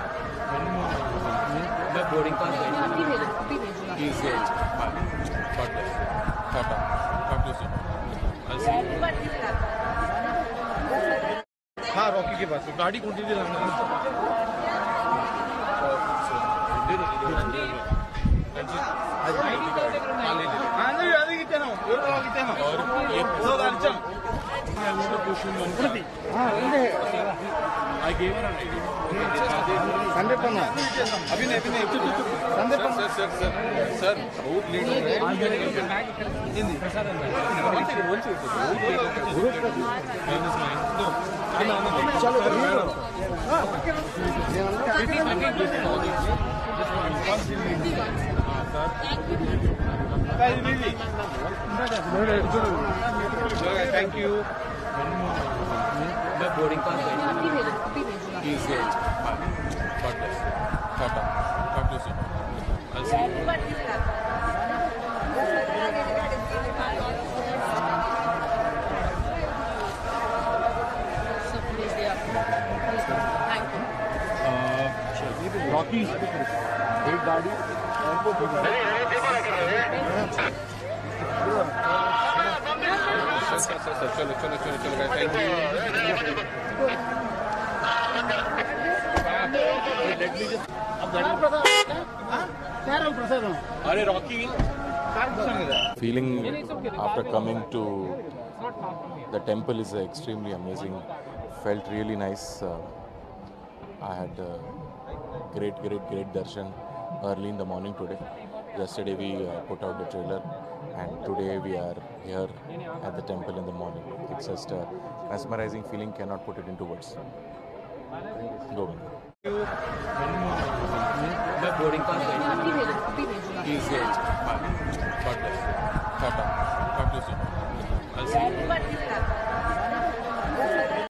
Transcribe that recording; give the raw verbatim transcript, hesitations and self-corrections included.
मैं boarding pass please Tata हाँ Rocky के पास गाड़ी कौन सी संडे पन्ना अभी नहीं अभी नहीं संडे पन्ना सर सर सर बहुत लेट हो रहा है चलो थैंक यू मैं boarding pass please tata Rocky एक गाड़ी चलो चलो चलो चलो थैंक यू अरे Rocky feeling after coming to the temple is extremely amazing. Felt really nice. Uh, I had uh, great, great, great darshan early in the morning today. Yesterday we uh, put out the trailer, and today we are here at the temple in the morning. It's just a mesmerizing feeling. Cannot put it into words. Go. मैं boarding pass please Tata